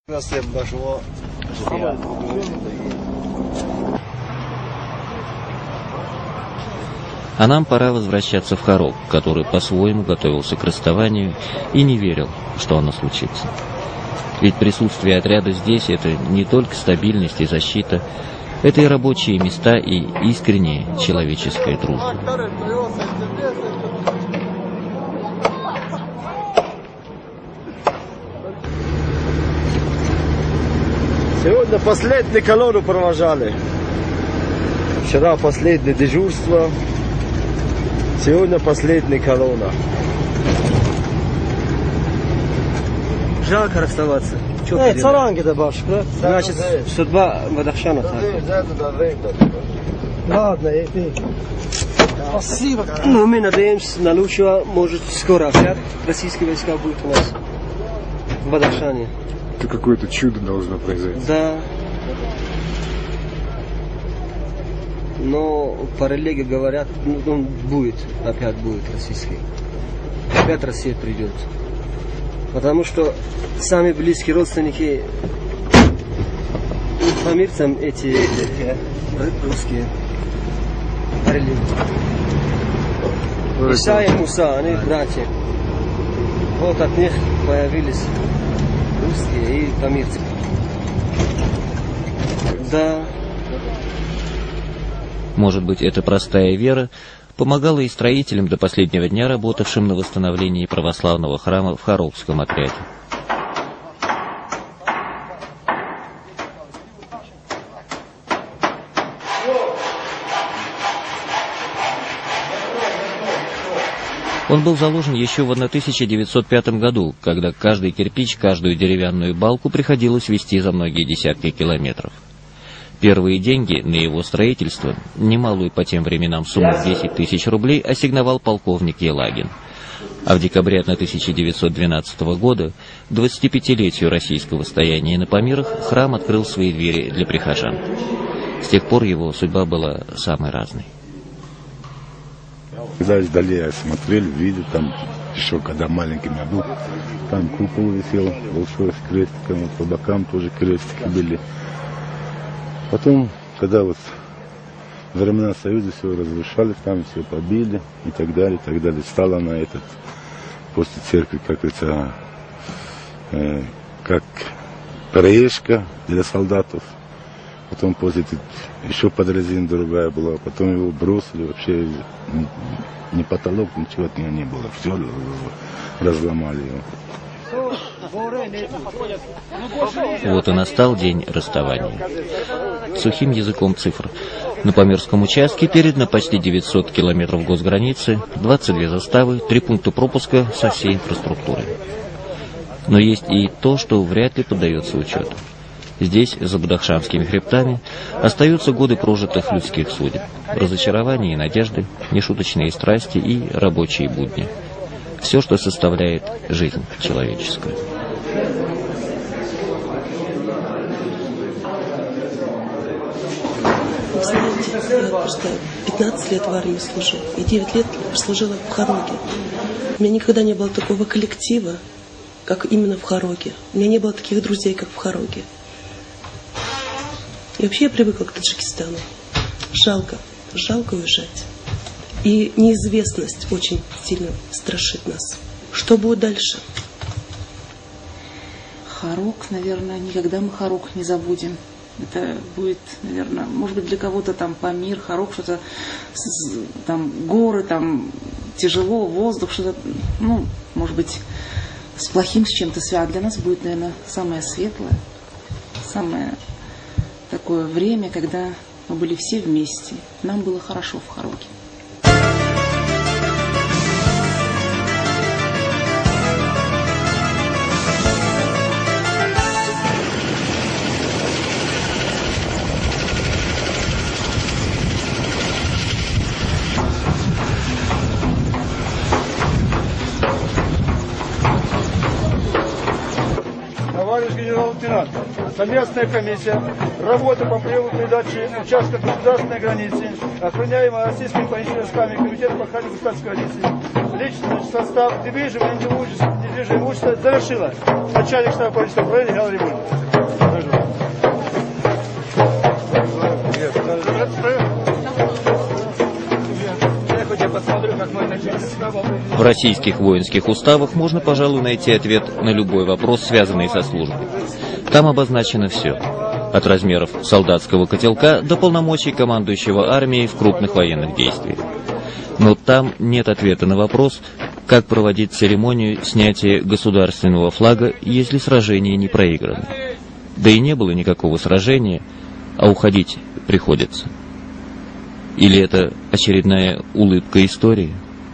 А нам пора возвращаться в Харок, который по-своему готовился к расставанию и не верил, что оно случится. Ведь присутствие отряда здесь — это не только стабильность и защита, это и рабочие места, и искренняя человеческая дружба. Сегодня последнюю колонну провожали. Вчера последнее дежурство. Сегодня последняя колонна. Жалко расставаться. Царанги добавишь, да? Значит, судьба Бадахшана. Ладно, иди. Спасибо. Ну, мы надеемся на лучшего. Может, скоро опять российские войска будут у нас в Бадахшане. Это какое-то чудо должно произойти. Да. Но по религии говорят, он будет, опять будет российский. Опять Россия придет. Потому что сами близкие родственники памирцам эти русские религии. Иса и Муса, они братья. Вот от них появились русские и памирцы. Да. Может быть, эта простая вера помогала и строителям до последнего дня, работавшим на восстановлении православного храма в Харокском отряде. Он был заложен еще в 1905 году, когда каждый кирпич, каждую деревянную балку приходилось везти за многие десятки километров. Первые деньги на его строительство, немалую по тем временам сумму 10 тысяч рублей, ассигновал полковник Елагин. А в декабре 1912 года, 25-летию российского стояния на Памирах, храм открыл свои двери для прихожан. С тех пор его судьба была самой разной. Когда издали я смотрел, видел, там еще когда маленьким я был, там купол висел, большой с крестиком, по бокам тоже крестики были. Потом, когда вот времена Союза все разрушали, там все побили и так далее, стала на этот, после церкви, как говорится, как переезжка для солдатов. Потом после еще подразина другая была, потом его бросили, вообще ни потолок, ничего от него не было, все разломали его. Вот и настал день расставания. Сухим языком цифр. На Памирском участке передано почти 900 километров госграницы, 22 заставы, 3 пункта пропуска со всей инфраструктурой. Но есть и то, что вряд ли поддается учету. Здесь, за Бадахшанскими хребтами, остаются годы прожитых людских судеб, разочарования и надежды, нешуточные страсти и рабочие будни. Все, что составляет жизнь человеческую. Вы знаете, я просто 15 лет в армии служила, и 9 лет служила в Хароге. У меня никогда не было такого коллектива, как именно в Хароге. У меня не было таких друзей, как в Хароге. И вообще я привыкла к Таджикистану. Жалко уезжать. И неизвестность очень сильно страшит нас. Что будет дальше? Харок, наверное, никогда мы Харок не забудем. Это будет, наверное, может быть, для кого-то там Памир, Харок, что-то, там горы, там тяжело, воздух, что-то, ну, может быть, с плохим, с чем-то связано. Для нас будет, наверное, самое светлое, самое такое время, когда мы были все вместе. Нам было хорошо в Хароке. Товарищ генерал-лейтенант, совместная комиссия, работа по приему передачи участков государственной границы, охраняемой российскими пограничными войсками, комитет по охране государственной границы, личный состав, движимый недвижимость движения имущества завершила начальник штаба полиции управления Галина Римульна. В российских воинских уставах можно, пожалуй, найти ответ на любой вопрос, связанный со службой. Там обозначено все. От размеров солдатского котелка до полномочий командующего армией в крупных военных действиях. Но там нет ответа на вопрос, как проводить церемонию снятия государственного флага, если сражение не проиграно. Да и не было никакого сражения, а уходить приходится. Или это очередная улыбка истории?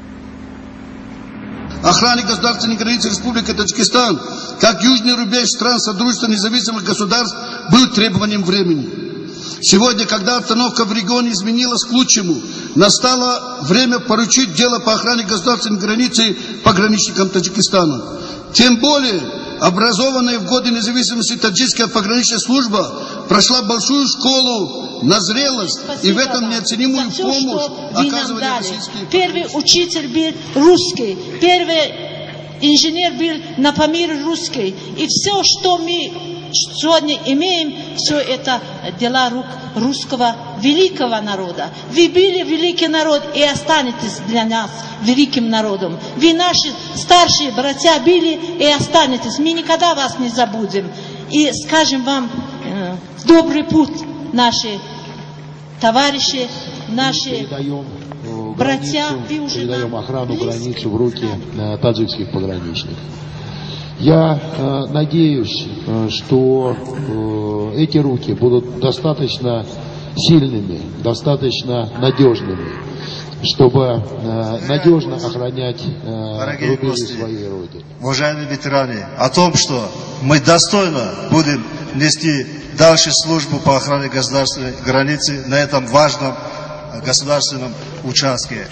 Охране государственной границы Республики Таджикистан, как южный рубеж стран Содружества независимых государств, был требованием времени. Сегодня, когда обстановка в регионе изменилась к лучшему, настало время поручить дело по охране государственной границы пограничникам Таджикистана. Тем более, образованная в годы независимости таджикская пограничная служба прошла большую школу на зрелость. Спасибо, и в этом неоценимую помощь оказывали российские. Первый учитель был русский, первый инженер был на Памир русский. И все, что мы сегодня имеем, все это дела рук русского великого народа. Вы были великий народ и останетесь для нас великим народом. Вы наши старшие братья были и останетесь. Мы никогда вас не забудем. И скажем вам добрый путь, наши товарищи, наши братья. Передаем охрану границы в руки таджикских пограничников. Я надеюсь, что эти руки будут достаточно сильными, достаточно надежными, чтобы надежно охранять рубежи своей Родины. Уважаемые ветераны, о том, что мы достойно будем нести дальше службу по охране государственной границы на этом важном государственном участке.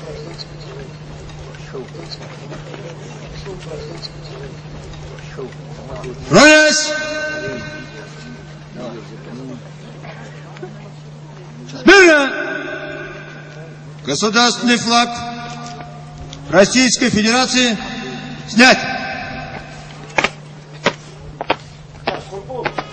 Равняйсь! Смирно! Государственный флаг Российской Федерации снять!